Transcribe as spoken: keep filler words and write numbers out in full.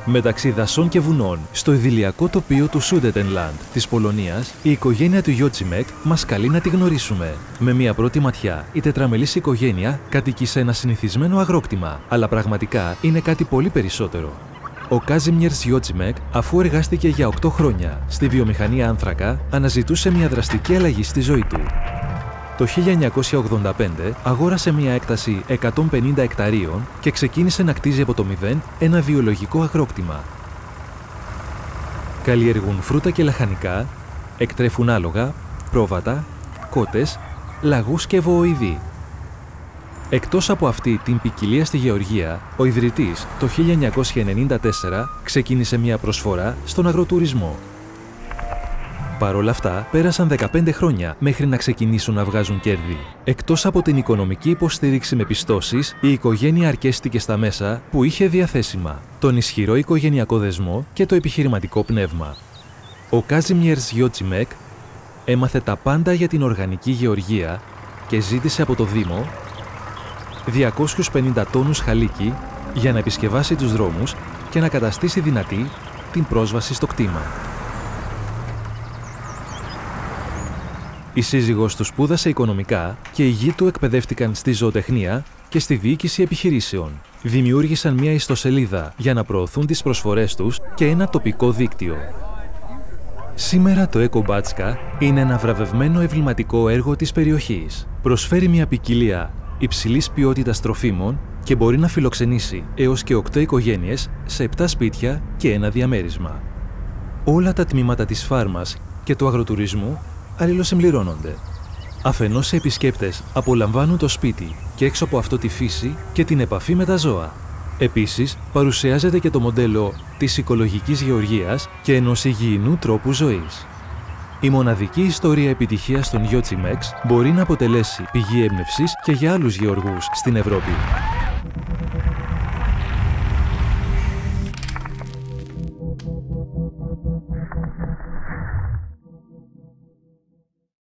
Μεταξύ δασών και βουνών, στο ιδηλιακό τοπίο του Σούντετενλαντ της Πολωνίας, η οικογένεια του Γιότσιμεκ μας καλεί να τη γνωρίσουμε. Με μια πρώτη ματιά, η τετραμελής οικογένεια κατοικεί σε ένα συνηθισμένο αγρόκτημα, αλλά πραγματικά είναι κάτι πολύ περισσότερο. Ο Κάζιμιερς Γιότσιμεκ, αφού εργάστηκε για οκτώ χρόνια στη βιομηχανία άνθρακα, αναζητούσε μια δραστική αλλαγή στη ζωή του. Το χίλια εννιακόσια ογδόντα πέντε αγόρασε μια έκταση εκατόν πενήντα εκταρίων και ξεκίνησε να κτίζει από το μηδέν ένα βιολογικό αγρόκτημα. Καλλιεργούν φρούτα και λαχανικά, εκτρέφουν άλογα, πρόβατα, κότες, λαγούς και βοοειδή. Εκτός από αυτή την ποικιλία στη γεωργία, ο ιδρυτής το χίλια εννιακόσια ενενήντα τέσσερα ξεκίνησε μια προσφορά στον αγροτουρισμό. Παρ' όλα αυτά, πέρασαν δεκαπέντε χρόνια μέχρι να ξεκινήσουν να βγάζουν κέρδη. Εκτός από την οικονομική υποστήριξη με πιστώσεις, η οικογένεια αρκέστηκε στα μέσα που είχε διαθέσιμα, τον ισχυρό οικογενειακό δεσμό και το επιχειρηματικό πνεύμα. Ο Κάζιμιερς Γιότσιμεκ έμαθε τα πάντα για την οργανική γεωργία και ζήτησε από το Δήμο διακόσιους πενήντα τόνους χαλίκι για να επισκευάσει τους δρόμους και να καταστήσει δυνατή την πρόσβαση στο κτήμα. Η σύζυγός του σπούδασε οικονομικά και οι γη του εκπαιδεύτηκαν στη ζωοτεχνία και στη διοίκηση επιχειρήσεων. Δημιούργησαν μια ιστοσελίδα για να προωθούν τις προσφορές τους και ένα τοπικό δίκτυο. Σήμερα το Εκομπάτσκα είναι ένα βραβευμένο εμβληματικό έργο της περιοχής. Προσφέρει μια ποικιλία υψηλής ποιότητας τροφίμων και μπορεί να φιλοξενήσει έως και οκτώ οικογένειες σε επτά σπίτια και ένα διαμέρισμα. Όλα τα τμήματα της φάρμας και του αγροτουρισμού αλληλοσυμπληρώνονται. Αφενός οι επισκέπτες απολαμβάνουν το σπίτι και έξω από αυτό τη φύση και την επαφή με τα ζώα. Επίσης, παρουσιάζεται και το μοντέλο της οικολογικής γεωργίας και ενός υγιεινού τρόπου ζωής. Η μοναδική ιστορία επιτυχίας των Γιότσιμεκς μπορεί να αποτελέσει πηγή έμπνευσης και για άλλους γεωργούς στην Ευρώπη.